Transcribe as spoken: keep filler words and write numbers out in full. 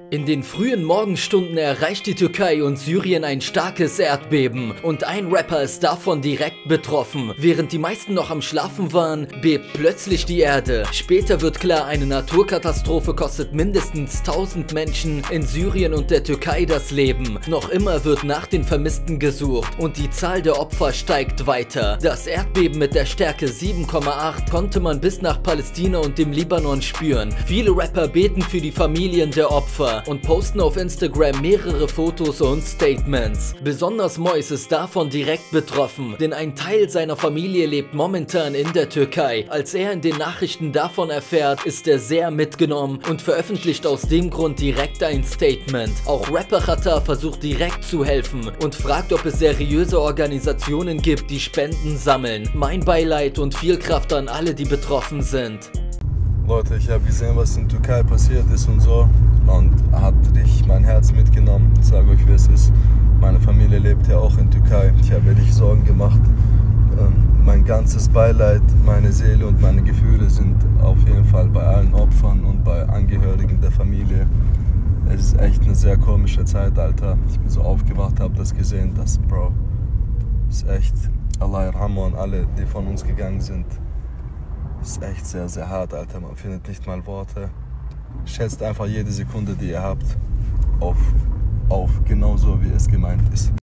In den frühen Morgenstunden erreicht die Türkei und Syrien ein starkes Erdbeben und ein Rapper ist davon direkt betroffen. Während die meisten noch am Schlafen waren, bebt plötzlich die Erde. Später wird klar, eine Naturkatastrophe kostet mindestens tausend Menschen in Syrien und der Türkei das Leben. Noch immer wird nach den Vermissten gesucht und die Zahl der Opfer steigt weiter. Das Erdbeben mit der Stärke sieben Komma acht konnte man bis nach Palästina und dem Libanon spüren. Viele Rapper beten für die Familien der Opfer und posten auf Instagram mehrere Fotos und Statements. Besonders Mois ist davon direkt betroffen, denn ein Teil seiner Familie lebt momentan in der Türkei. Als er in den Nachrichten davon erfährt, ist er sehr mitgenommen und veröffentlicht aus dem Grund direkt ein Statement. Auch Rapper Xatar versucht direkt zu helfen und fragt, ob es seriöse Organisationen gibt, die Spenden sammeln. Mein Beileid und viel Kraft an alle, die betroffen sind. Leute, ich habe gesehen, was in der Türkei passiert ist und so, und hat richtig mein Herz mitgenommen. Ich sage euch, wie es ist. Meine Familie lebt ja auch in der Türkei. Ich habe wirklich Sorgen gemacht. Ähm, mein ganzes Beileid, meine Seele und meine Gefühle sind auf jeden Fall bei allen Opfern und bei Angehörigen der Familie. Es ist echt eine sehr komische Zeit, Alter. Ich bin so aufgewacht, habe das gesehen, das, Bro, ist echt Allah yarhamu an alle, die von uns gegangen sind. Ist echt sehr, sehr hart, Alter. Man findet nicht mal Worte. Schätzt einfach jede Sekunde, die ihr habt, auf, auf genauso, wie es gemeint ist.